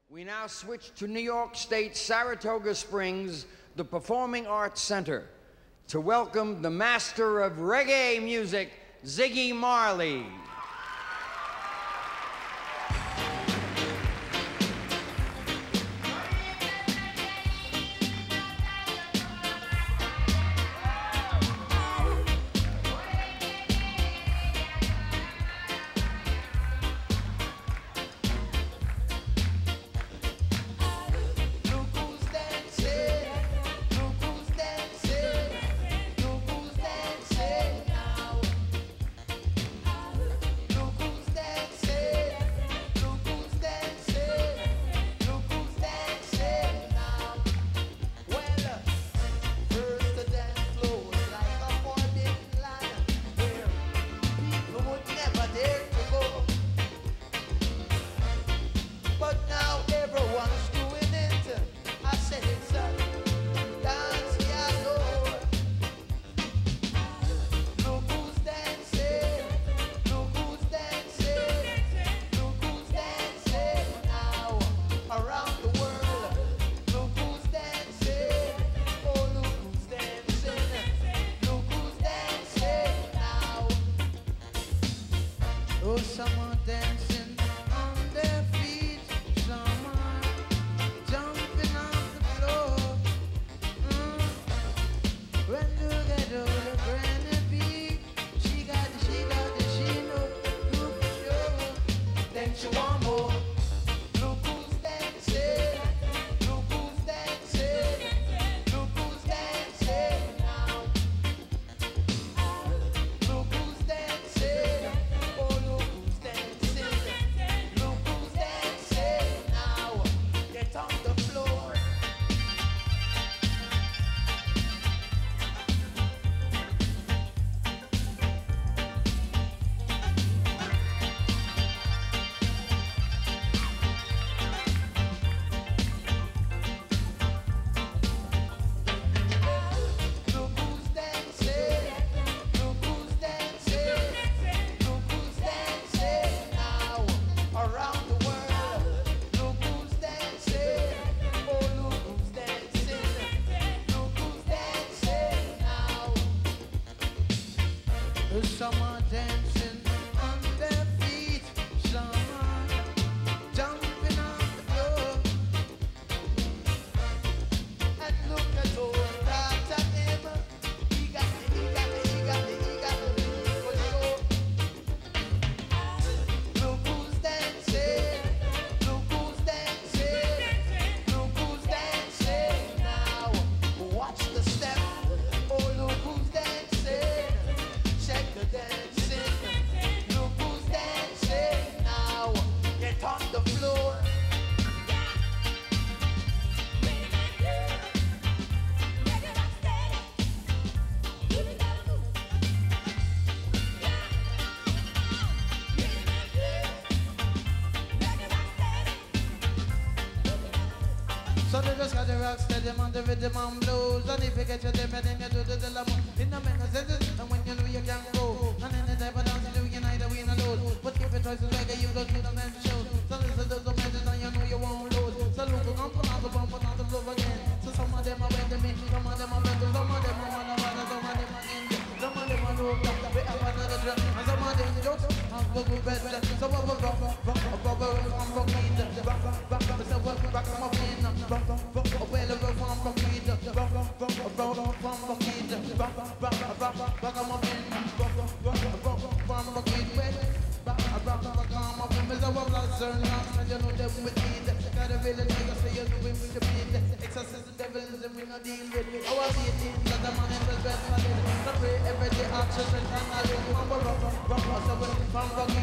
We now switch to New York State, Saratoga Springs, the Performing Arts Center, to welcome the master of reggae music, Ziggy Marley. Someone dancing on their feet, someone jumping off the floor. When you get older, granny beat, she know, you for sure. Then she want more. Look who's dancing, look who's dancing, look who's dancing now. Look who's dancing, oh look. Someone dancing on their feet, someone jumping on the floor. And look at all that at him. He got the for sure. Look who's dancing, look who's dancing, look who's dancing now. Watch the step, oh look who's dancing. Check the dancing, look who's dancing now. Get on the floor. So they just got the rock steady on the rhythm and blues. And if you get your them, then you do the dilemma. In the minute senses, and when you know you can go. And in the type of dance you do, you neither win or lose. But if you try to like it, you don't need a man show. So listen to the message and you know you won't lose. So look, I'm on the bump, on the floor again. So some of them are better me, some of them are better, some of them are one, some of them are in. Some of them are no black, we have another dress. And some of them don't have a good best. So what will rock, I'm rocking the rock, so what rock, I'm rocking the rock. Well, from the kid, from